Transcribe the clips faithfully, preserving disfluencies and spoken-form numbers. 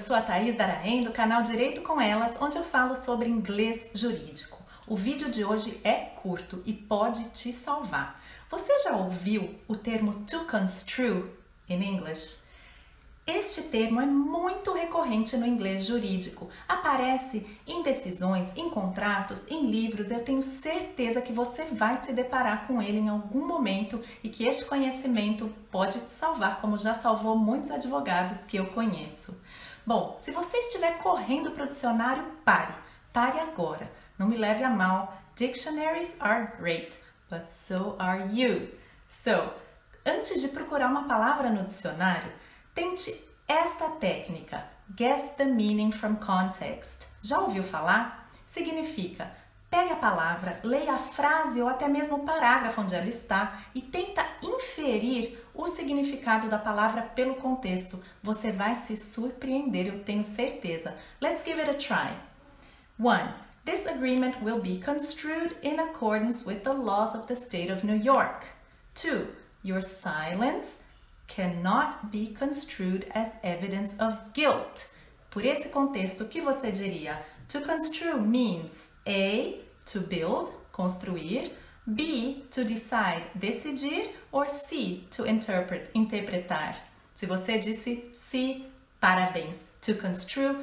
sou a Thaís Daraém, do canal Direito com Elas, onde eu falo sobre inglês jurídico. O vídeo de hoje é curto e pode te salvar. Você já ouviu o termo to construe in English? Este termo é muito recorrente no inglês jurídico. Aparece em decisões, em contratos, em livros. Eu tenho certeza que você vai se deparar com ele em algum momento e que este conhecimento pode te salvar, como já salvou muitos advogados que eu conheço. Bom, se você estiver correndo para o dicionário, pare. Pare agora. Não me leve a mal. Dictionaries are great, but so are you. So, antes de procurar uma palavra no dicionário, tente esta técnica, guess the meaning from context. Já ouviu falar? Significa, pegue a palavra, leia a frase ou até mesmo o parágrafo onde ela está e tenta inferir o significado da palavra pelo contexto. Você vai se surpreender, eu tenho certeza. Let's give it a try. one. This agreement will be construed in accordance with the laws of the state of New York. two. Your silence cannot be construed as evidence of guilt. Por esse contexto, o que você diria? To construe means A. To build, construir, B. To decide, decidir, or C. To interpret, interpretar. Se você disse C, parabéns. To construe,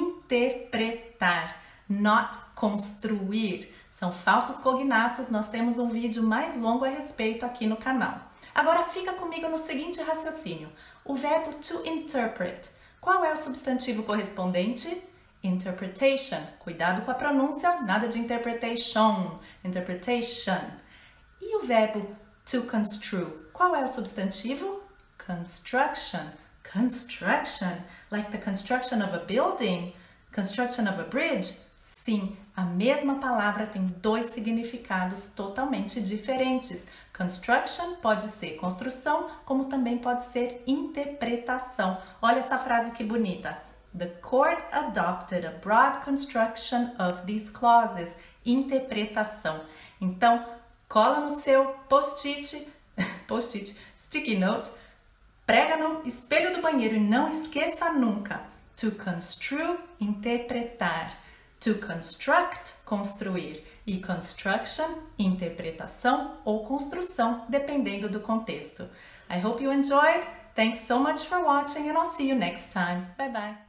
interpretar, not construir. São falsos cognatos, nós temos um vídeo mais longo a respeito aqui no canal. Agora fica comigo no seguinte raciocínio. O verbo to interpret. Qual é o substantivo correspondente? Interpretation. Cuidado com a pronúncia, nada de interpretation. Interpretation. E o verbo to construe. Qual é o substantivo? Construction. Construction. Like the construction of a building? Construction of a bridge? Sim, a mesma palavra tem dois significados totalmente diferentes. Construction pode ser construção, como também pode ser interpretação. Olha essa frase que bonita. The court adopted a broad construction of these clauses. Interpretação. Então, cola no seu post-it, post-it, sticky note, prega no espelho do banheiro e não esqueça nunca. To construe, interpretar. To construct, construir. E construction, interpretação ou construção, dependendo do contexto. I hope you enjoyed. Thanks so much for watching and I'll see you next time. Bye bye.